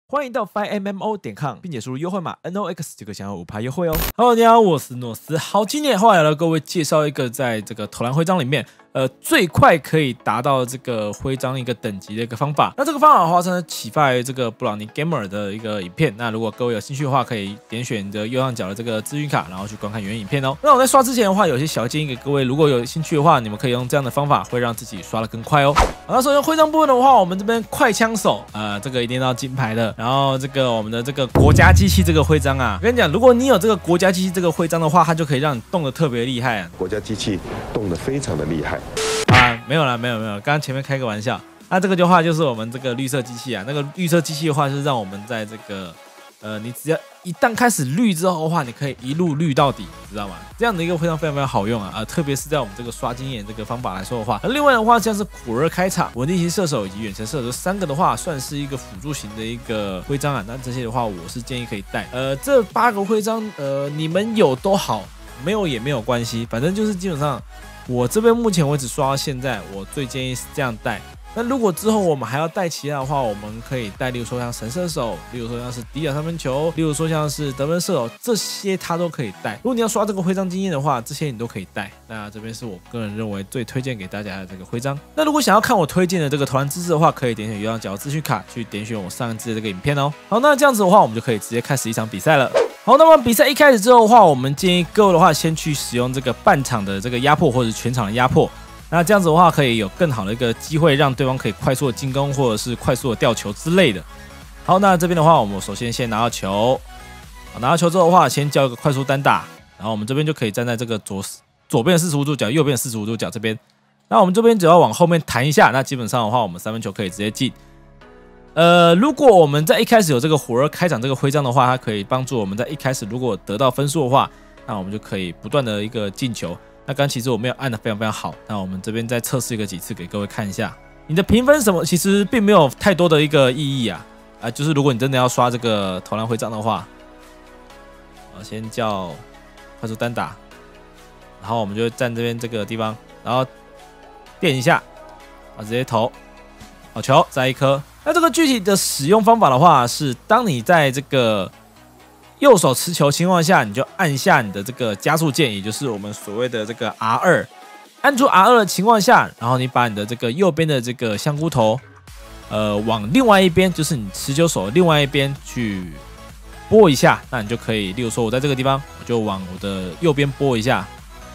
欢迎到 5MMO.com， 并且输入优惠码 NOX 就可享有5%优惠哦。Hello， 大家好，我是诺斯。好，今天的话来了各位介绍一个在这个投篮徽章里面，最快可以达到这个徽章一个等级的一个方法。那这个方法的话，真的启发于这个布朗尼 Gamer 的一个影片。那如果各位有兴趣的话，可以点选这右上角的这个资讯卡，然后去观看原影片哦。那我在刷之前的话，有些小建议给各位，如果有兴趣的话，你们可以用这样的方法，会让自己刷得更快哦。好，那首先徽章部分的话，我们这边快枪手，这个一定要金牌的。然后这个我们的这个国家机器这个徽章啊，我跟你讲，如果你有这个国家机器这个徽章的话，它就可以让你动得特别厉害啊。 国家机器动得非常的厉害啊，没有啦，没有，刚刚前面开个玩笑。那这个的话就是我们这个绿色机器啊，那个绿色机器的话，就是让我们在这个你只要一旦开始绿之后的话，你可以一路绿到底，知道吗？这样的一个徽章非常好用啊，特别是在我们这个刷经验这个方法来说的话，另外的话像是苦儿开场、稳定型射手以及远程射手3个的话，算是一个辅助型的一个徽章啊。那这些的话，我是建议可以带。这8个徽章，你们有都好，没有也没有关系，反正就是基本上我这边目前为止刷到现在，我最建议是这样带。那如果之后我们还要带其他的话，我们可以带，例如说像神射手，例如说像是底角三分球，例如说像是得分射手，这些它都可以带。如果你要刷这个徽章经验的话，这些你都可以带。那这边是我个人认为最推荐给大家的这个徽章。那如果想要看我推荐的这个投篮姿势的话，可以点选右上角资讯卡去点选我上一支的这个影片哦。好，那这样子的话，我们就可以直接开始一场比赛了。好，那么比赛一开始之后的话，我们建议各位的话，先去使用这个半场的这个压迫或者全场的压迫。那这样子的话，可以有更好的一个机会，让对方可以快速的进攻，或者是快速的吊球之类的。好，那这边的话，我们首先拿到球，拿到球之后的话，先叫一个快速单打，然后我们这边就可以站在这个左边的45度角，右边的45度角这边。那我们这边只要往后面弹一下，那基本上的话，我们3分球可以直接进。如果我们在一开始有这个火热开场这个徽章的话，它可以帮助我们在一开始如果得到分数的话，那我们就可以不断的一个进球。那刚其实我没有按的非常好，那我们这边再测试几次给各位看一下。你的评分什么其实并没有太多的一个意义啊，就是如果你真的要刷这个投篮徽章的话，先叫快速单打，然后我们就站这边这个地方，然后垫一下，直接投，好球，再一颗。那这个具体的使用方法的话，是当你在这个右手持球情况下，你就按下你的这个加速键，也就是我们所谓的这个 R2。按住 R2 的情况下，然后你把你的这个右边的这个香菇头，往另外一边，就是你持球手的另外一边去拨一下，那你就可以，例如说我在这个地方，我就往我的右边拨一下。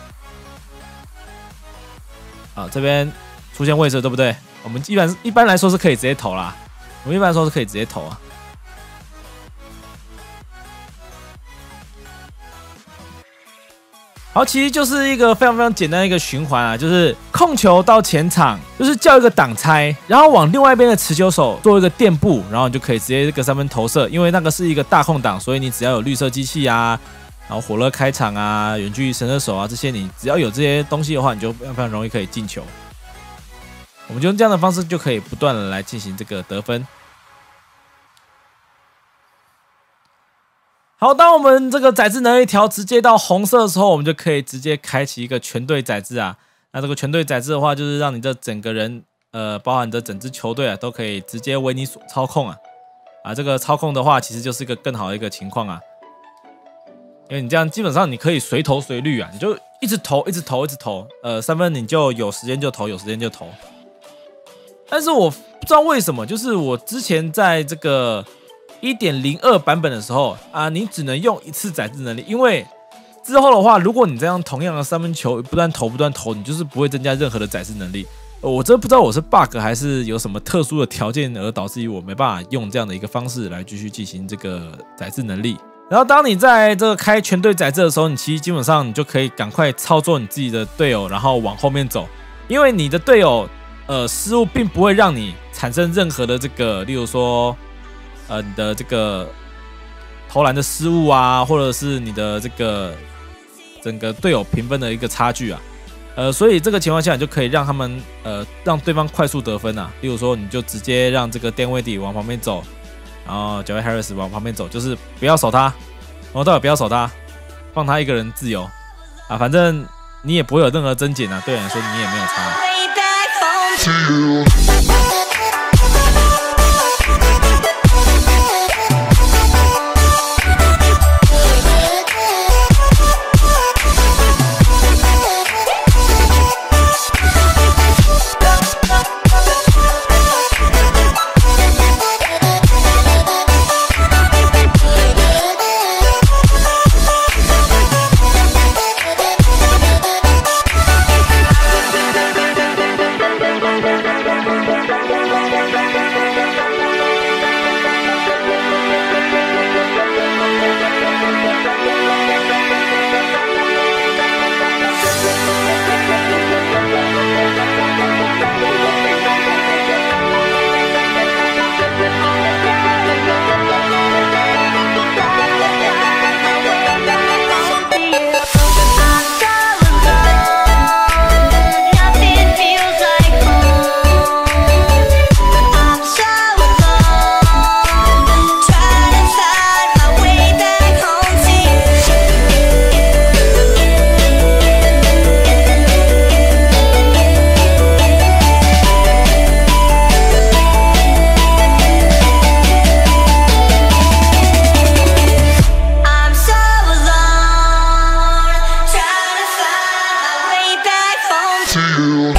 好，这边出现位置，对不对？我们一般来说是可以直接投啦，我们一般来说是可以直接投啊。好，其实就是一个非常简单的一个循环啊，就是控球到前场，就是叫一个挡拆，然后往另外一边的持球手做一个垫步，然后你就可以直接这个3分投射，因为那个是一个大空档，所以你只要有绿色机器啊，然后火热开场啊，远距离神射手啊这些，你只要有这些东西的话，你就非常容易可以进球。我们就用这样的方式就可以不断的来进行这个得分。好，当我们这个载质能力调直接到红色的时候，我们就可以直接开启一个全队载质啊。那这个全队载质的话，就是让你的整个人，包含你的整支球队啊，都可以直接为你所操控啊。这个操控的话，其实就是一个更好的一个情况啊。因为你这样基本上你可以随投随绿啊，你就一直投，一直投，3分你就有时间就投，有时间就投。但是我不知道为什么，就是我之前在这个1.02 版本的时候你只能用1次载质能力，因为之后的话，如果你这样同样的3分球不断投，你就是不会增加任何的载质能力。我真不知道我是 bug 还是有什么特殊的条件而导致于我没办法用这样的一个方式来继续进行这个载质能力。然后当你在这个开全队载质的时候，你其实基本上你就可以赶快操作你自己的队友，然后往后面走，因为你的队友失误并不会让你产生任何的这个，例如说你的这个投篮的失误啊，或者是你的这个整个队友评分的一个差距啊，所以这个情况下你就可以让他们让对方快速得分啊。例如说，你就直接让这个电位底往旁边走，然后Joey Harris 往旁边走，就是不要守他，到底不要守他，放他一个人自由反正你也不会有任何增减啊，对你来说你也没有差。 to you.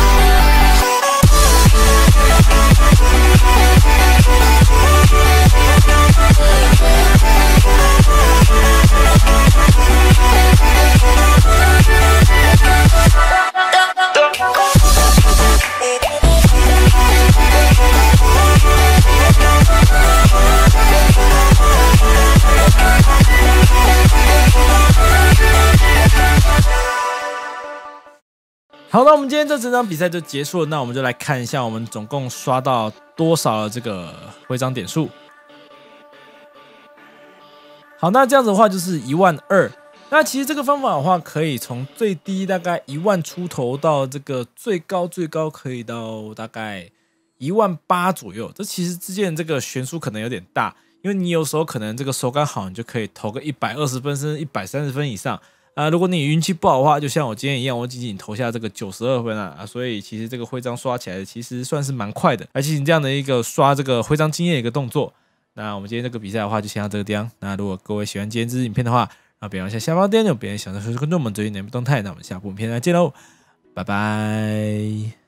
好，那我们今天这整场比赛就结束了。那我们就来看一下，我们总共刷到多少的这个徽章点数。好，那这样子的话就是12000。那其实这个方法的话，可以从最低大概10000出头到这个最高可以到大概18000左右。这其实之间这个悬殊可能有点大，因为你有时候可能这个手感好，你就可以投个120分甚至130分以上。如果你运气不好的话，就像我今天一样，我仅仅投下这个92分所以其实这个徽章刷起来其实算是蛮快的，而且你这样的一个刷这个徽章经验的一个动作。那我们今天这个比赛的话，就先到这个地方。那如果各位喜欢今天这支影片的话，别忘了下方点有别人想的说关注我们最新的动态。那我们下部影片再见喽，拜拜。